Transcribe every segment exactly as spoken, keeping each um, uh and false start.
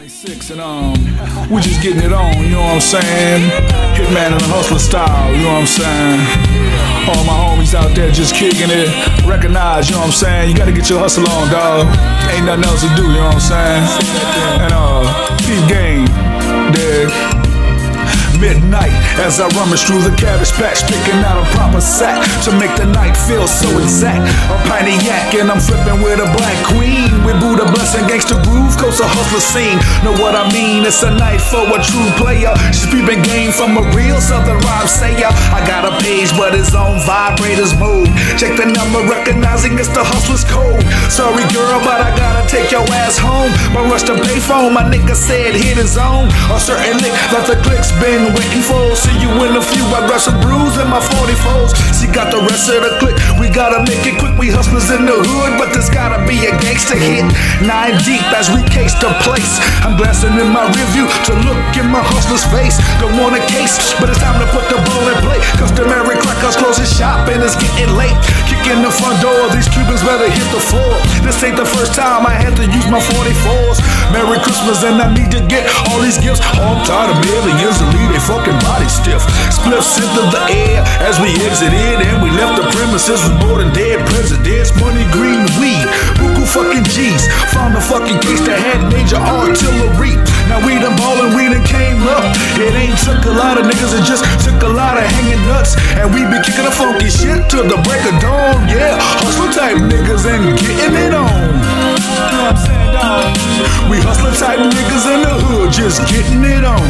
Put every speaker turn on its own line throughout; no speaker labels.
ninety-six and um, we just getting it on, you know what I'm saying? Hitman in the hustler style, you know what I'm saying? All my homies out there just kicking it. Recognize, you know what I'm saying? You gotta get your hustle on, dog. Ain't nothing else to do, you know what I'm saying? And uh, peep game, dig. Midnight as I rummage through the cabbage patch, picking out a proper sack to make the night feel so exact. A piney yak and I'm flipping with a black queen. With Buddha blessing gangsta groove, coast a hustler scene. Know what I mean? It's a night for a true player. She's peeping game from a real southern rhyme sayer. I got a page but it's on vibrators mode. Check the number, recognizing it's the hustler's code. Sorry girl, but I gotta take your ass home. My rush to payphone, my nigga said hit his own. A certain lick that the click's been waiting for. See you in a few, I grab some brews in my forty-fours. She got the rest of the click, we gotta make it quick. We hustlers in the hood, but there's gotta be a gangster hit. Nine deep as we case the place. I'm glancing in my review to look in my hustler's face. Don't want a case, but it's time to put the ball in play. Customary crackers closing shop and it's getting late. Kicking the front door, these Cubans better hit the floor. This ain't the first time I had to use my forty-fours. Merry Christmas and I need to get all these gifts. Oh, I'm tired of millions to leave they fucking body stiff. Spliffs into the air as we exited, and we left the premises with more than dead presidents. Money, green, weed, buku fucking G's. Found a fucking case that had major artillery. Now we done ballin', we done came up. It ain't took a lot of niggas, it just took a lot of hanging nuts. And we been kicking the funky shit till the break of dawn. Yeah, hustle type niggas and getting it on. You know what I'm saying, dog? We hustler type niggas in the hood, just getting it on.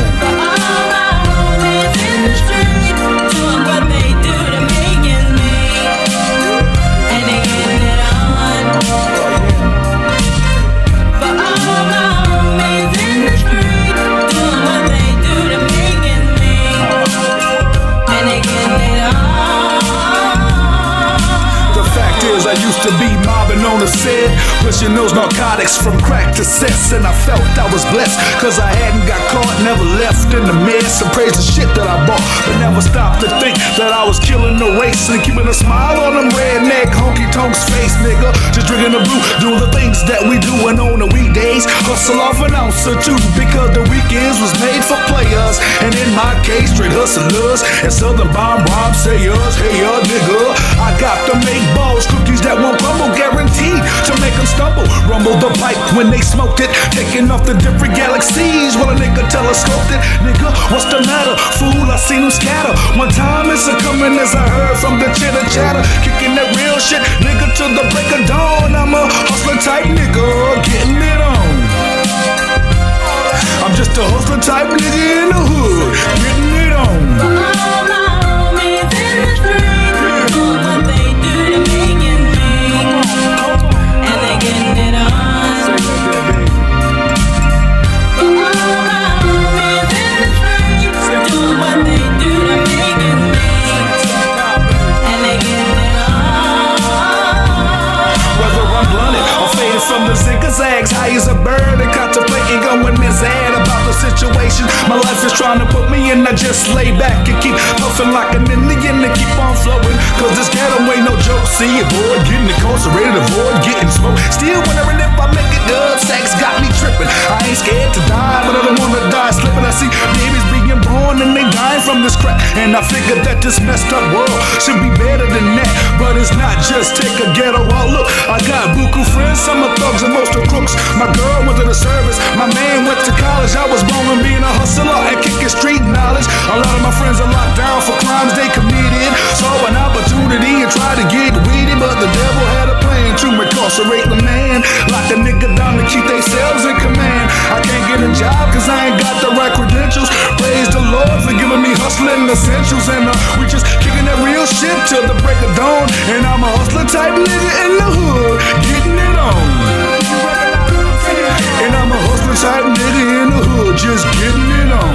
In the street, doing what they do to make it me, and they getting it on. For all my homies in the street, doing what they do to make it me, and they getting it on.
The fact is, I used to be mobbing on the set, pushing those narcotics from crack to cess, and I felt I was blessed, cause I hadn't got caught, never left in the mess, and praised the shit that I bought, but never stopped to think that I was killing the race, and keeping a smile on them redneck honky-tonks face, nigga. Just drinking the brew, doing the things that we doing on the weekdays, hustle off an ounce or two, because the weekends was made for players, and in my case, straight hustlers, and southern bomb bomb sayers. Hey, uh, nigga, I got to make balls, cookies that won't crumble, guaranteed to make them stumble. Rumble the pipe when they smoked it, taking off the different galaxies while a nigga telescoped it. Nigga, what's the matter? Fool, I seen them scatter. One time it's a coming as I heard from the chitter chatter. Kicking that real shit, nigga, till the break of dawn. I'm a hustler type nigga, getting it on. I'm just a hustler type nigga in the hood, getting it on.
For all my homies in the street, doing what they do to make it me, and they getting it on. For all my homies in the street, doing what they do to make it me, and they getting it on.
Whether I'm blunted or faded from the zigzags, high as a bird and contemplating going mad about the situation. My life is trying to put me in, I just lay back and keep puffing like an Indian and keep on flowing. Cause this ghetto ain't no joke, see, avoid getting incarcerated, avoid getting smoked. Still wondering if I make it up, sex got me tripping. I ain't scared to die, but I don't wanna die slipping. I see babies being born and they dying from this crap, and I figured that this messed up world should be better than that. But it's not just take a ghetto outlook. I got buku friends, some are thugs and most are crooks. My girl went to the service, my man went to college. I was born on being a hustler and kicking street knowledge. A lot of my friends are locked down for crimes they committed. Saw an opportunity and tried to get weedy, but the devil had a plan to incarcerate the man. Lock a nigga down to keep themselves in command. I can't get a job cause I ain't got the right credentials. Praise the Lord for giving me hustling essentials, and uh, we just kicking that real shit till the break of dawn. And I'm a hustler type nigga in the hood, getting it on. And I'm a hustler type nigga in the hood, just getting it on.